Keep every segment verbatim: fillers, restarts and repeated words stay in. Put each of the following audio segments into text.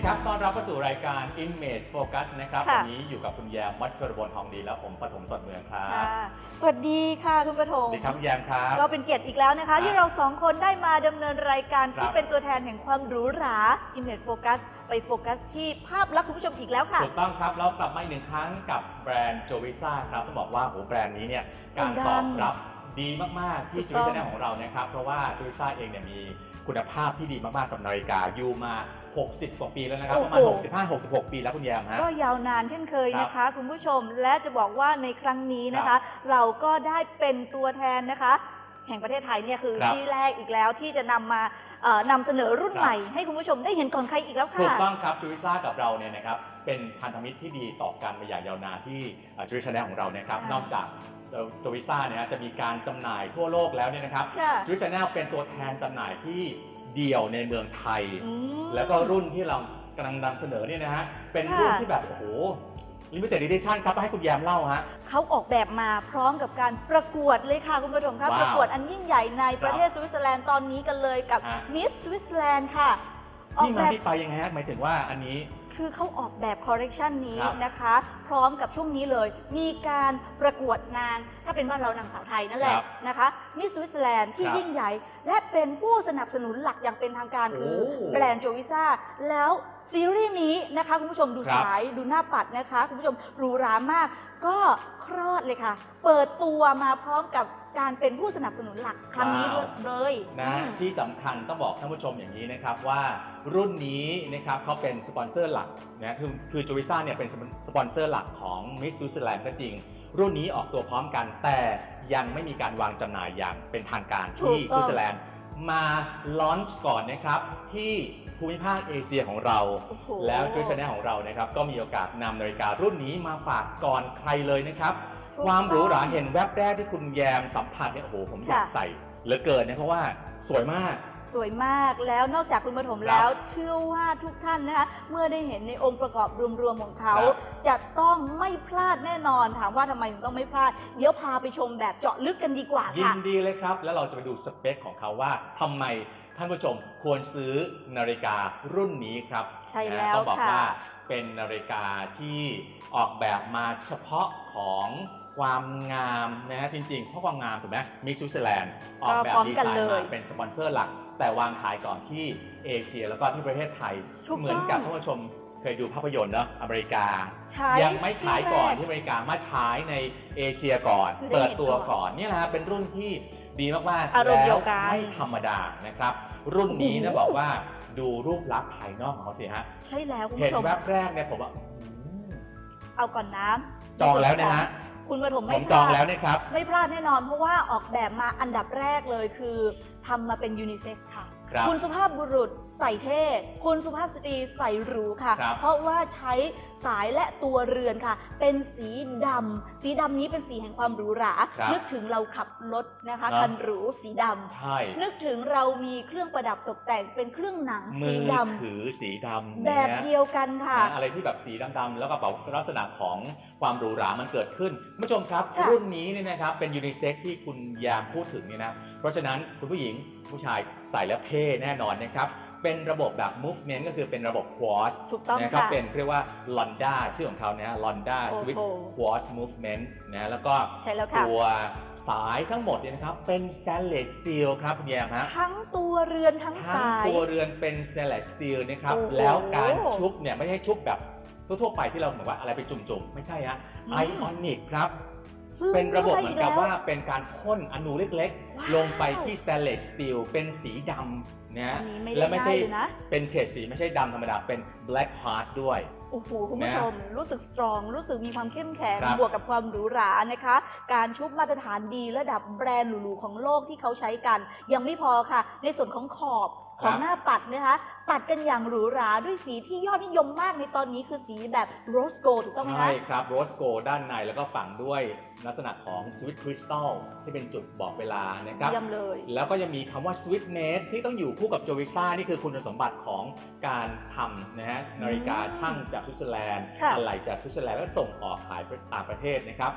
ครับต้อนรับเข้าสู่รายการ Image Focus นะครับวันนี้อยู่กับคุณแยมวัชรบลทองดีแล้วผมปฐมสดเมืองครับสวัสดีค่ะคุณปฐมสวัสดีครับแยมครับก็เป็นเกียรติอีกแล้วนะคะที่เราสองคนได้มาดำเนินรายการที่เป็นตัวแทนแห่งความหรูหรา Image Focus ไปโฟกัสที่ภาพลักษณ์คุณผู้ชมอีกแล้วค่ะถูกต้องครับเรากลับมาอีกหนึ่งครั้งกับแบรนด์โจวิซ่าครับต้องบอกว่าโหแบรนด์นี้เนี่ยการตอบรับดีมากๆที่จูวิซ่าของเรานะครับเพราะว่าจูวิซ่าเองเนี่ยมีคุณภาพที่ดีมากๆสำหรับนาฬิกาอยู่มาหกสิบกว่าปีแล้วนะครับประมาณหกสิบห้า หกสิบหกปีแล้วคุณแยมฮะก็ยาวนานเช่นเคยนะคะคุณผู้ชมและจะบอกว่าในครั้งนี้นะคะเราก็ได้เป็นตัวแทนนะคะแห่งประเทศไทยเนี่ยคือที่แรกอีกแล้วที่จะนำมานำเสนอรุ่นใหม่ให้คุณผู้ชมได้เห็นก่อนใครอีกแล้วค่ะถูกต้องครับจูวิซ่ากับเราเนี่ยนะครับเป็นพันธมิตรที่ดีต่อกันมาอย่างยาวนานที่จูวิซ่าของเรานะครับนอกจากโจวิซ่าเนี่ยจะมีการจำหน่ายทั่วโลกแล้วเนี่ยนะครับจูวิซ่าเป็นตัวแทนจำหน่ายที่เดี่ยวในเมืองไทยแล้วก็รุ่นที่เรากำลังนำเสนอเนี่ยนะฮะเป็นรุ่นที่แบบโอ้โหLimited Edition ครับให้คุณแยมเล่าฮะเขาออกแบบมาพร้อมกับการประกวดเลยค่ะคุณผู้ชมครับประกวดอันยิ่งใหญ่ในประเทศสวิตเซอร์แลนด์ตอนนี้กันเลยกับ Miss Switzerland ค่ะที่มาที่ไปยังไงฮะหมายถึงว่าอันนี้คือเขาออกแบบคอลเลกชันนี้นะคะพร้อมกับช่วงนี้เลยมีการประกวดนางถ้าเป็นบ้านเรานางสาวไทยนั่นแหละนะคะมิสสวิตเซอร์แลนด์ที่ยิ่งใหญ่และเป็นผู้สนับสนุนหลักอย่างเป็นทางการคือแบรนด์โจวิซ่าแล้วซีรีส์นี้นะคะคุณผู้ชมดูสายดูหน้าปัดนะคะคุณผู้ชมหรูหรามากก็คลอดเลยค่ะเปิดตัวมาพร้อมกับการเป็นผู้สนับสนุนหลักครั้งนี้เลยนะที่สำคัญต้องบอกท่านผู้ชมอย่างนี้นะครับว่ารุ่นนี้นะครับเขาเป็นสปอนเซอร์หลักนะคือคือโจวิซ่าเนี่ยเป็นสปอนเซอร์หลักของมิสสวิตเซอร์แลนด์ก็จริงรุ่นนี้ออกตัวพร้อมกันแต่ยังไม่มีการวางจำหน่ายอย่างเป็นทางการที่สวิตเซอร์แลนด์มาลอนช์ก่อนนะครับที่ภูมิภาคเอเชียของเราแล้วโจวิซ่าของเรานะครับก็มีโอกาสนำนาฬิการุ่นนี้มาฝากก่อนใครเลยนะครับความหรูหราเห็นแวบแรกที่คุณแยมสัมผัสเนี่ยโอ้โหผมอยากใส่เหลือเกินนะเพราะว่าสวยมากสวยมากแล้วนอกจากคุณปฐมแล้วเชื่อว่าทุกท่านนะคะเมื่อได้เห็นในองค์ประกอบรวมๆของเขาจะต้องไม่พลาดแน่นอนถามว่าทำไมถึงต้องไม่พลาดเดี๋ยวพาไปชมแบบเจาะลึกกันดีกว่าค่ะยินดีเลยครับแล้วเราจะไปดูสเปคของเขาว่าทำไมท่านผู้ชมควรซื้อนาฬิการุ่นนี้ครับใช่แล้วต้องบอกว่าเป็นนาฬิกาที่ออกแบบมาเฉพาะของความงามนะฮะจริงๆเพราะความงามถูกไหมมิสสวิตเซอร์แลนด์ออกแบบดีไซน์มาเป็นสปอนเซอร์หลักแต่วางขายก่อนที่เอเชียแล้วก็ที่ประเทศไทยเหมือนกับท่านผู้ชมเคยดูภาพยนตร์เนาะอเมริกายังไม่ฉายก่อนที่อเมริกามาฉายในเอเชียก่อนเปิดตัวก่อนนี่แหละเป็นรุ่นที่ดีมากๆแล้วไม่ธรรมดานะครับรุ่นนี้นะบอกว่าดูรูปลักษณ์ภายนอกของเขาสิฮะใช่แล้วคุณผู้ชมเห็นแวบแรกเนี่ยผมว่าเอาก่อนน้ำจองแล้วนะฮะคุณปฐมไม่จองแล้วนะครับไม่พลาดแน่นอนเพราะว่าออกแบบมาอันดับแรกเลยคือทำมาเป็นยูนิเซ็กซ์ค่ะคุณสุภาพบุรุษใส่เท่คุณสุภาพสตรีใส่หรูค่ะเพราะว่าใช้สายและตัวเรือนค่ะเป็นสีดำสีดำนี้เป็นสีแห่งความหรูหรานึกถึงเราขับรถนะคะคันหรูสีดำนึกถึงเรามีเครื่องประดับตกแต่งเป็นเครื่องหนังสีดำมือถือสีดำแบบเดียวกันค่ะอะไรที่แบบสีดำๆแล้วก็แบบลักษณะของความหรูหรามันเกิดขึ้นผู้ชมครับรุ่นนี้เนี่ยนะครับเป็นยูนิเซ็กที่คุณยามพูดถึงเนี่ยนะเพราะฉะนั้นคุณผู้หญิงผู้ชายใส่แล้วเท่แน่นอนนะครับเป็นระบบแบบ movement ก็คือเป็นระบบ quartz นะครับเป็นเรียกว่า Londa ชื่อของเขาเนี่ย Londa Swiss Quartz Movement นะแล้วก็ตัวสายทั้งหมดเนี่ยนะครับเป็น stainless steel ครับคุณแยมฮะทั้งตัวเรือนทั้งสายทั้งตัวเรือนเป็น stainless steel นะครับแล้วการชุบเนี่ยไม่ใช่ชุบแบบทั่วๆไปที่เราเหมือนว่าอะไรไปจุ่มๆไม่ใช่ฮะ Ionic ครับเป็นระบบเหมือนกับว่าเป็นการพ่นอนูเล็กๆลงไปที่ stainless steel เป็นสีดำนะและไม่ใช่เป็นเฉดสีไม่ใช่ดำธรรมดาเป็น black heart ด้วยโอ้โหคุณผู้ชมรู้สึกสตรองรู้สึกมีความเข้มแข็งบวกกับความหรูหรานะคะการชุบมาตรฐานดีระดับแบรนด์หรูๆของโลกที่เขาใช้กันยังไม่พอค่ะในส่วนของขอบของหน้าปัดนะคะตัดกันอย่างหรูหราด้วยสีที่ยอดนิยมมากในตอนนี้คือสีแบบโรสโกลด์ถูกต้องไหมคะใช่ครับโรสโกลด์ด้านในแล้วก็ฝังด้วยลักษณะของสวิตคริสตัลที่เป็นจุดบอกเวลานะครับเยี่ยมเลยแล้วก็ยังมีคำว่าสวิตเนสที่ต้องอยู่คู่กับโจวิซ่านี่คือคุณสมบัติของการทำนะฮะนาฬิกาช่างจากสวิตเซอร์แลนด์อะไหล่จากสวิตเซอร์แลนด์แล้วส่งออกขายไปต่างประเทศนะครับ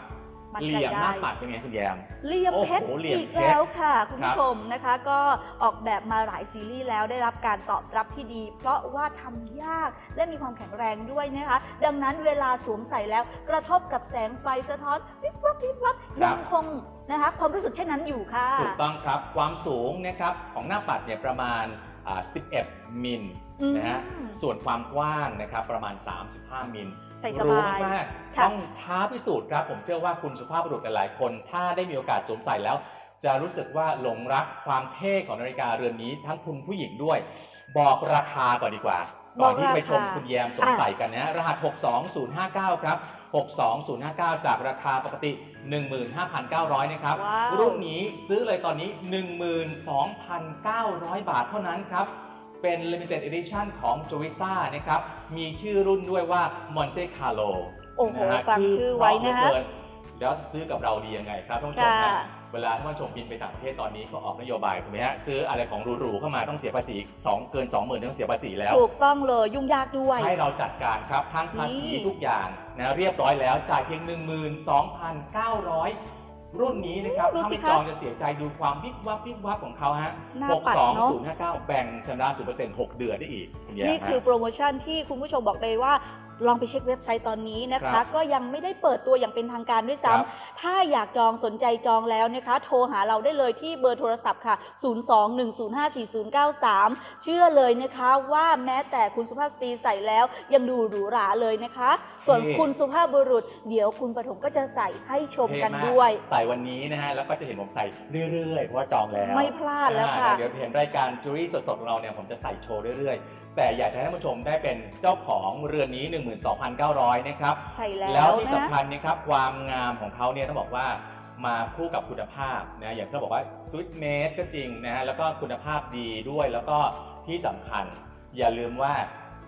มั่นเหใจลี่ยมหได้น้าปัดเป็นไงคุณแยมเหลี่ยมเพชรโอ้โหเหลี่ยมอีกเพชรแล้วค่ะคุณครัผู้บชมนะคะ ก็ออกแบบมาหลายซีรีส์แล้วได้รับการตอบรับที่ดี เพราะว่าทำยากและมีความแข็งแรงด้วยนะคะ ดังนั้นเวลาสวมใส่แล้วกระทบกับแสงไฟสะท้อนวิบวับวิบวับยังคงนะคะความรู้สึกเช่นนั้นอยู่ค่ะถูกต้องครับความสูงนะครับของหน้าปัดเนี่ยประมาณอ่าสิบเอ็ดมิลนะฮะอืมส่วนความกว้างนะครับประมาณสามสิบห้ามิลใส่สบายรู้มากๆค่ะต้องท้าพิสูจน์ครับผมเชื่อว่าคุณสุภาพบุรุษหลายๆคน ถ้าได้มีโอกาสสวมใส่แล้ว จะรู้สึกว่าหลงรักความเท่ของนาฬิกาเรือนนี้ทั้งคุณผู้หญิงด้วย บอกราคาก่อนดีกว่าก่อนที่จะไปชมคุณแยมสวมใส่กันนะฮะรหัสหกสองศูนย์ห้าเก้าครับหกสองศูนย์ห้าเก้าจากราคาปกติ หนึ่งหมื่นห้าพันเก้าร้อย นะครับว้าวรุ่นนี้ซื้อเลยตอนนี้ หนึ่งหมื่นสองพันเก้าร้อย บาทเท่านั้นครับ เป็น Limited Edition ของ Jovisa นะครับ มีชื่อรุ่นด้วยว่า Monte Carlo โอ้โหนะฮะฟังชื่อไว้นะเพคะราเหลือเกิแล้วซื้อกับเราดียังไงครับท่านผู้ชมค่ะนะเวลาท่านผู้ชมบินไปต่างประเทศตอนนี้ก็ออกนโยบายถูกไหมฮะซื้ออะไรของหรูๆเข้ามาต้องเสียภาษีสองเกิน สองหมื่น ต้องเสียภาษีแล้วถูกต้องเลยยุ่งยากด้วยให้เราจัดการครับทั้งภาษีนี่ทุกอย่างนะเรียบร้อยแล้วจ่ายเพียง หนึ่งหมื่นสองพันเก้าร้อย รุ่นนี้นะครับดูถ้าสิไม่คะจองจะเสียใจดูความวิบวับวิบวับของเขาฮะหน้าหกปัดสองเนอะศูนย์ห้าเก้า แบ่งชำระ ศูนย์เปอร์เซ็นต์ หก เดือนได้อีกณแยมนี่คือฮะโปรโมชั่นที่คุณผู้ชมบอกเลยว่าลองไปเช็คเว็บไซต์ตอนนี้นะครัคะบก็ยังไม่ได้เปิดตัวอย่างเป็นทางการด้วยครับซ้ำถ้าอยากจองสนใจจองแล้วนะคะ โทรหาเราได้เลยที่เบอร์โทรศัพท์ค่ะ ศูนย์ สอง หนึ่ง ศูนย์ ห้า สี่ ศูนย์ เก้า สาม เชื่อเลยนะคะว่าแม้แต่คุณสุภาพสตรีใส่แล้วยังดูหรูหราเลยนะคะ ส่วนเท่คุณสุภาพบุรุษ เดี๋ยวคุณปฐมก็จะใส่ให้ชมกันเท่าด้วยใส่วันนี้นะฮะแล้วก็จะเห็นผมใส่เรื่อยๆเพราะว่าจองแล้วไม่พลาดแล้วค่ะอ่าเดี๋ยวเห็นรายการจูรี่สดๆของเราเนี่ยผมจะใส่โชว์เรื่อยๆ แต่อยากให้ท่านผู้ชมได้เป็นเจ้าของเรือนนี้ หนึ่งหมื่นสองพันเก้าร้อย นะครับใช่แล้วแล้วที่นะสำคัญนะครับความงามของเขาเนี่ยต้องบอกว่ามาคู่กับคุณภาพนะอย่างที่เราบอกว่าสวิตเมดก็จริงนะฮะแล้วก็คุณภาพดีด้วยแล้วก็ที่สำคัญอย่าลืมว่า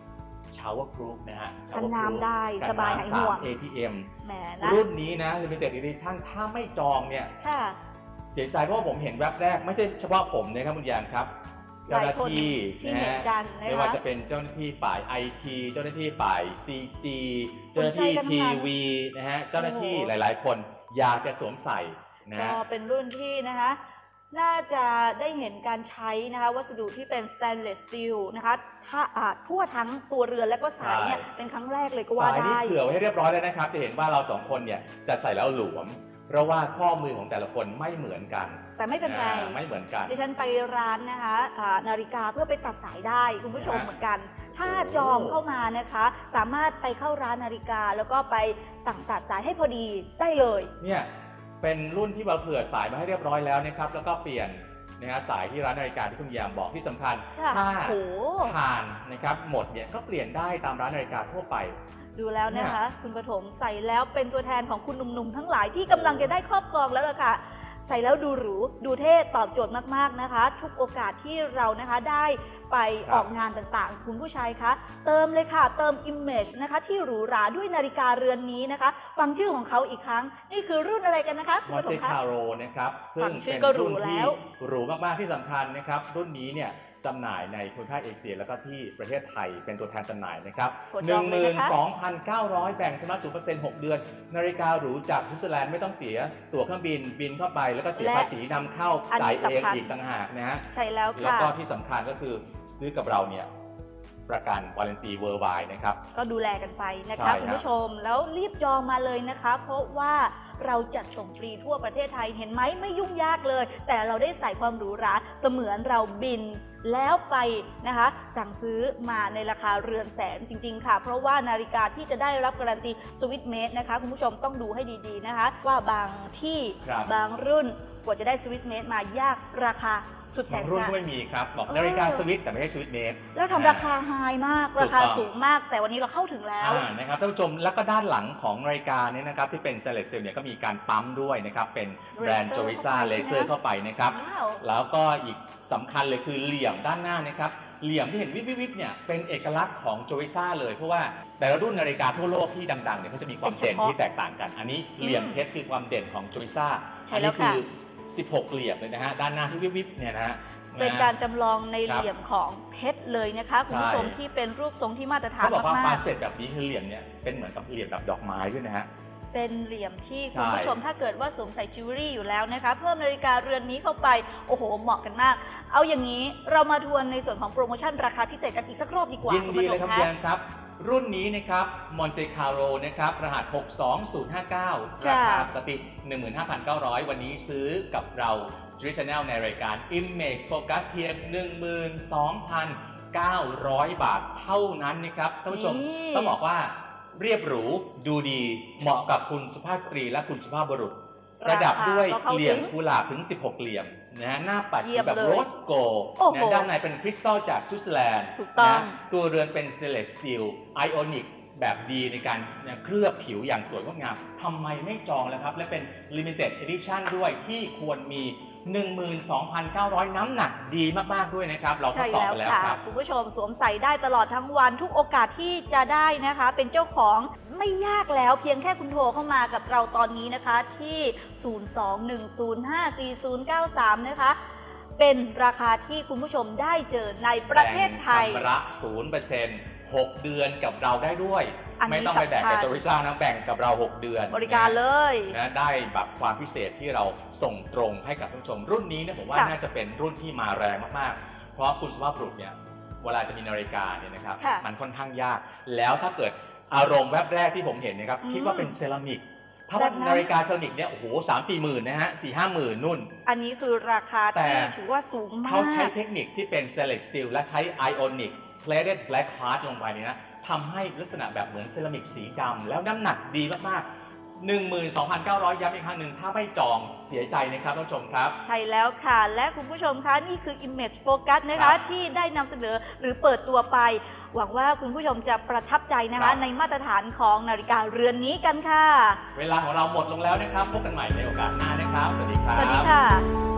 shower proof นะฮะกันน้ำได้กันสบายหายห่วงน้ำ เอ ที เอ็มแหมนะรุ่นนี้นะ Limited Edition ถ้าไม่จองเนี่ยค่ะเสียใจเพราะว่าผมเห็นแวบแรกไม่ใช่เฉพาะผมนะครับคุณยานครับ เจ้าหน้าที่ที่นะเห็นฮะกันนะคะไม่ว่าจะเป็นเจ้าหน้าที่ฝ่าย ไอ ที เจ้าหน้าที่ฝ่าย ซี จี เจ้าหน้าที่สนใจกันทั้ทีงนั้นวีนะฮะเจ้าหน้าที่โอ้โหหลายๆ คนอยากจะสวมใส่นะก็ฮะเป็นรุ่นที่นะคะน่าจะได้เห็นการใช้นะคะวัสดุที่เป็น stainless steel นะคะถ้าอ่าทั่วทั้งตัวเรือนและก็สายเนี่ยใช่เป็นครั้งแรกเลยก็ว่าสายนี่ได้เผื่อไว้ให้เรียบร้อยแล้วนะครับ จะเห็นว่าเราสองคนเนี่ยจะใส่แล้วหลวม เพราะว่าข้อมือของแต่ละคนไม่เหมือนกันแต่ไม่เป็นไรอ่าไม่เหมือนกันดิฉันไปร้านนะคะอ่านาฬิกาเพื่อไปตัดสายได้คุณผู้ชมนะฮะเหมือนกัน ถ้าโอ้จองเข้ามานะคะ สามารถไปเข้าร้านนาฬิกา แล้วก็ไปสั่งตัดสายให้พอดีได้เลยเนี่ยเป็นรุ่นที่เราเผื่อสายมาให้เรียบร้อยแล้วนะครับแล้วก็เปลี่ยนนะฮะสายที่ร้านนาฬิกาที่คุณยามบอกที่สำคัญค่ะถ้าโหผ่านนะครับหมดเนี่ยก็เปลี่ยนได้ตามร้านนาฬิกาทั่วไปดูแล้วนะคะ คุณปฐมใส่แล้วเป็นตัวแทนของคุณหนุ่มๆทั้งหลายที่กำลังจะได้ครอบครองแล้วล่ะค่ะ ใส่แล้วดูหรูดูเท่ตอบโจทย์มากๆนะคะ ทุกโอกาสที่เรานะคะได้ไปครับออกงานต่างๆ คุณผู้ชายคะเติมเลยค่ะ เติม image นะคะที่หรูหราด้วยนาฬิกาเรือนนี้นะคะ ฟังชื่อของเขาอีกครั้ง นี่คือรุ่นอะไรกันนะคะคุณมอปนฐเตมคะคาโรนะครับซึ่ฟังงชื่เป็อน ก็หรูรุ่นแล้ที่วหรูมากๆที่สำคัญนะครับรุ่นนี้เนี่ยจำหน่ายในภูมิภาคเอเชียแล้วก็ที่ประเทศไทยเป็นตัวแทนจำหน่ายนะครับกดหจอนึ่งงหเลยมื่นนะคะสองพันเก้าร้อยแบ่งชำระศูนย์เปอร์เซ็นต์หกเดือน นาฬิกาหรูจากสวิตเซอร์แลนด์ไม่ต้องเสียตั๋วเครื่องบินบินเข้าไป แล้วก็เสียและภาษีนำเข้าอันนี้จ่ายเองสำคัญอีกต่างหากนะฮะใช่แล้วแล้วค่ะก็ที่สำคัญก็คือซื้อกับเราเนี่ยประกันวารันตีเวิร์ไวนะครับก็ดูแลกันไปนะใช่คะครับคุณผู้ชมแล้วรีบจองมาเลยนะคะ เพราะว่าเราจัดส่งฟรีทั่วประเทศไทยเห็นไหมไม่ยุ่งยากเลย แต่เราได้ใส่ความหรูหราเสมือนเราบินแล้วไปนะคะสั่งซื้อมาในราคาเรือนแสนจริงๆค่ะ เพราะว่านาฬิกาที่จะได้รับการันตีสวิตเมดนะคะคุณผู้ชมต้องดูให้ดีๆนะคะ ว่าบางที่ครับบางรุ่นกว่าจะได้สวิตเมดมายากราคาสุดแสบางนรุ่นจะก็ไม่มีครับบอกเออนาฬิกาสวิตแต่ไม่ใช่สวิตเมดแล้วทำราคาไฮมากถูราก คาต้องสูงมาก แต่วันนี้เราเข้าถึงแล้วอ่านะครับท่านผู้ชมแล้วก็ด้านหลังของนาฬิกาเนี่ยนะครับที่เป็น stainless steel เนี่ยก็มีการปั๊มด้วยนะครับเป็นแบรนด์ Laser Jovisa เข้าไป Laser เข้าไปนะครับว้าวแล้วก็อีกสำคัญเลยคือเหลี่ยมด้านหน้านะครับเหลี่ยมที่เห็นวิบวิบวิบเนี่ยเป็นเอกลักษณ์ของ Jovisa เลยเพราะว่าแต่ละรุ่นนาฬิกาทั่วโลกที่ดังๆเนี่ยเขาจะมีความเด่นที่แตกต่างกัน อันนี้เหลี่ยมเพชรคือความเด่นของ Jovisa ใช่อันแล้นี้วคืค่ะอสิบหกเหลี่ยมเลยนะฮะด้านหน้าที่วิบวิบเนี่ยนะฮะเป็นการจำลองในครับเหลี่ยมของเพชรเลยนะคะคุณผู้ชมใช่ที่เป็นรูปทรงที่มาตรฐานเขาบอกว่ามาปาก เสร็จแบบนี้คือเหลี่ยมเนี่ยเป็นเหมือนกับเหลี่ยมแบบดอกไม้ด้วยนะฮะเป็นเหลี่ยมที่ใช่คุณผู้ชมถ้าเกิดว่าสวมใส่จิวเวลรี่อยู่แล้วนะคะเพิ่มนาฬิกาเรือนนี้เข้าไปโอ้โหเหมาะกันมาก เอาอย่างนี้เรามาทวนในส่วนของโปรโมชั่นราคาพิเศษกันอีกสักรอบดีกว่ายินดีเลยครับณพี่แอนครับรุ่นนี้นะครับ Monte Carlo นะครับรหัสหกสองศูนย์ห้าเก้าราคาปกติ หนึ่งหมื่นห้าพันเก้าร้อย วันนี้ซื้อกับเรา Jury Channel ในรายการ Image Focus เพียง หนึ่งหมื่นสองพันเก้าร้อย บาทเท่านั้นนะครับท่านผู้ชมต้องบอกว่าเรียบหรูดูดีเหมาะกับคุณสุภาพสตรีและคุณสุภาพบุรุษประดับด้วยเหลี่ยมกุหลาบถึงสิบหกเหลี่ยมนะหน้าปัดสีแบบโรสโกลด์นะด้านในเป็นคริสตัลจากสวิตเซอร์แลนด์นะตัวเรือนเป็นสเตนเลสสตีลไอออนิกแบบดีในการเคลือบผิวอย่างสวยงดงามทำไมไม่จองแล้วครับและเป็น Limited Edition ด้วยที่ควรมี หนึ่งหมื่นสองพันเก้าร้อย น้ำหนักดีมากๆด้วยนะครับเราทดสอบไปแล้วครับคุณผู้ชมสวมใส่ได้ตลอดทั้งวันทุกโอกาสที่จะได้นะคะเป็นเจ้าของไม่ยากแล้วเพียงแค่คุณโทรเข้ามากับเราตอนนี้นะคะที่ ศูนย์ สอง หนึ่ง ศูนย์ ห้า สี่ ศูนย์ เก้า สาม นะคะเป็นราคาที่คุณผู้ชมได้เจอในประเทศไทยชำระ ศูนย์เปอร์เซ็นต์ หกเดือนกับเราได้ด้วยไม่ต้องไปแบ่งกับโจริซ่านะแบ่งกับเราหกเดือนบริการเลยนะได้แบบความพิเศษที่เราส่งตรงให้กับท่านผู้ชมรุ่นนี้เนี่ยผมว่าน่าจะเป็นรุ่นที่มาแรงมากๆเพราะคุณสุภาพบุรุษเนี่ยเวลาจะมีนาฬิกาเนี่ยนะครับมันค่อนข้างยากแล้วถ้าเกิดอารมณ์แวบแรกที่ผมเห็นนะครับคิดว่าเป็นเซรามิกถ้าเป็นนาฬิกาเซรามิกเนี่ยโอ้โหสามสี่หมื่นนะฮะสี่ห้าหมื่นนุ่นอันนี้คือราคาที่ถือว่าสูงมากเขาใช้เทคนิคที่เป็น stainless steel และใช้ ionic plated black heart ลงไปนี่นะทำให้ลักษณะแบบเหมือนเซรามิกสีดำแล้วน้ำหนักดีมากๆ หนึ่งหมื่นสองพันเก้าร้อย ย้ำอีกครั้งหนึ่งถ้าไม่จองเสียใจนะครับท่านผู้ชมครับใช่แล้วค่ะและคุณผู้ชมคะนี่คือ Image Focus นะคะที่ได้นำเสนอหรือเปิดตัวไปหวังว่าคุณผู้ชมจะประทับใจนะคะในมาตรฐานของนาฬิกาเรือนนี้กันค่ะเวลาของเราหมดลงแล้วนะครับพบกันใหม่ในโอกาสหน้านะครับสวัสดีครับสวัสดีค่ะ